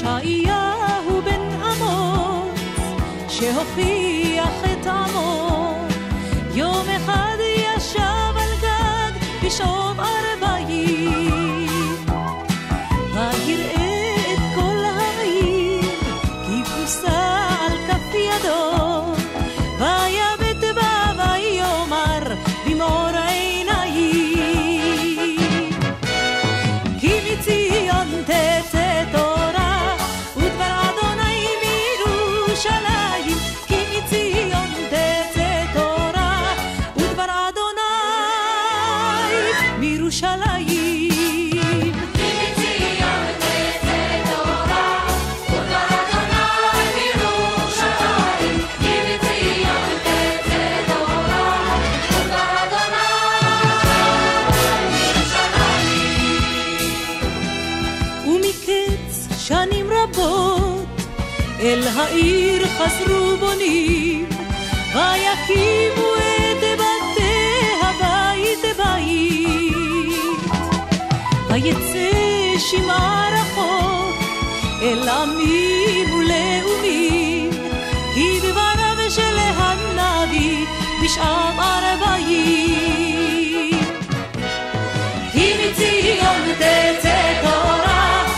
ישעיהו בן אמוץ שהוכיח את עמו, יום אחד ישב על גג בשעות 40 ויראה את כל העיר כי פרוסה על כף ידו, ויבט בה ויאמר במאור עיניים, כי מציון תצא תורה ודבר אדוני מירושלים, כי מציון תצא תורה ודבר אדוני מירושלים. שנים רבות אל העיר חזרו בונים ויקימו את בתיה בית בית, ויצא שמע רחוק אל עמים ולאומים, כי דבריו של הנביא בשעת 40, כי מציון תצא תורה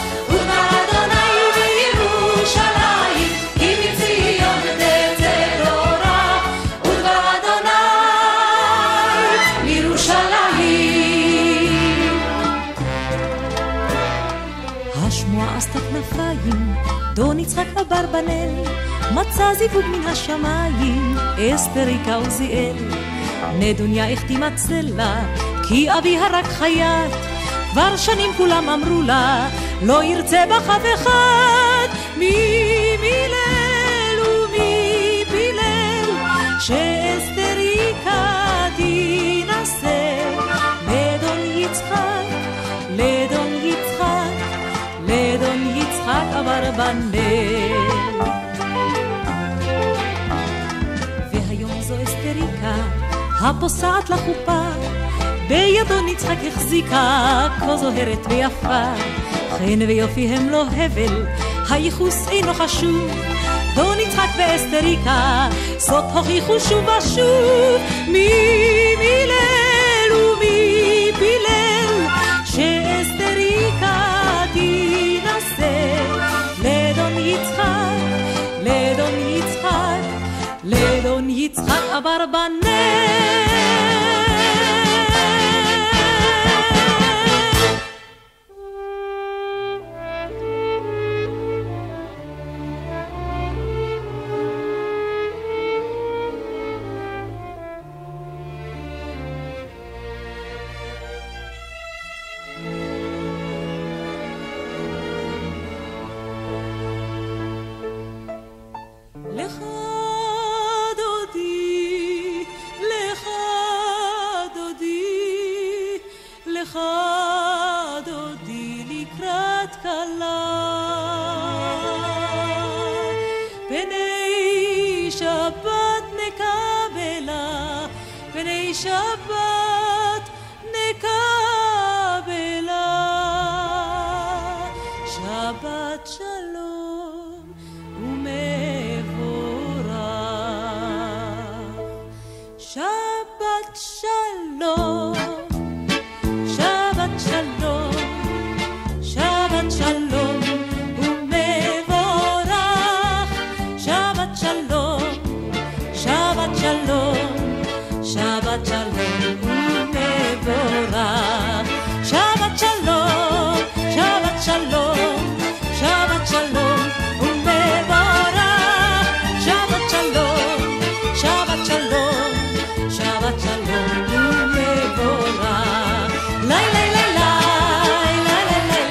עשתה כנפיים, דון יצחק אברבנאל מצא זיווג מן השמיים, אסתריקה עוזיאל. נדוניה החתימת סלע כי אביה רק חייט, כבר שנים כולם אמרו לה לא ירצה בך אף אחד, מי מילל ומי פילל שאסתריקה תינשא לדון יצחק, לדון יצחק, לדון יצחק אברבנאל. והיום זו אסתריקה הפוסעת לחופה, בידון יצחק החזיקה כה זוהרת ויפה, חן ויופי הם לא הבל, הייחוס אינו חשוב, דון יצחק ואסתריקה זאת הוכיחו שוב ושוב, מי מילל ומי פילל שאסתריקה תינשא לדון יצחק, לדון יצחק, לדון יצחק אברבנאל. שבת נקבלה, שבת שלום ומבורך, שבת שלום, שבת שלום, שבת שלום ומבורך, שבת שלום, שבת שלום, שבת שלום ומבורך, שבת שלום, שבת שלום, שבת שלום ומבורך, שבת שלום, שבת שלום, שבת שלום ומבורך. ליי ליי ליי ליי ליי ליי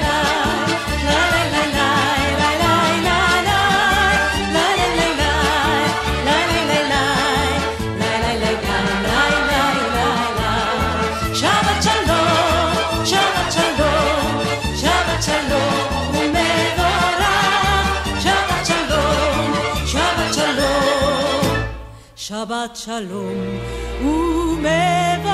שבת שלום ומבורך.